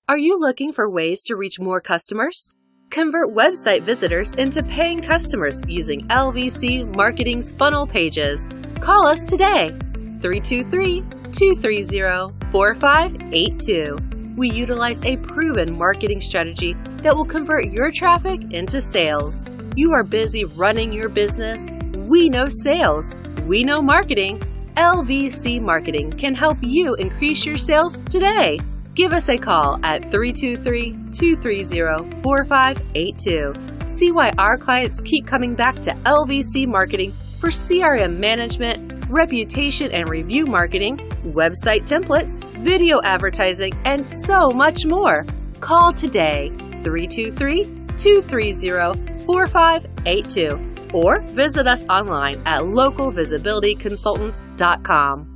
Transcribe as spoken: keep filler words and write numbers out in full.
Are you looking for ways to reach more customers? Convert website visitors into paying customers using L V C Marketing's funnel pages. Call us today, three two three, two three zero, four five eight two. We utilize a proven marketing strategy that will convert your traffic into sales. You are busy running your business. We know sales. We know marketing. L V C Marketing can help you increase your sales today. Give us a call at three two three, two three zero, four five eight two. See why our clients keep coming back to L V C Marketing for C R M management, reputation and review marketing, website templates, video advertising, and so much more. Call today, three two three, two three zero, four five eight two, or visit us online at local visibility consultants dot com.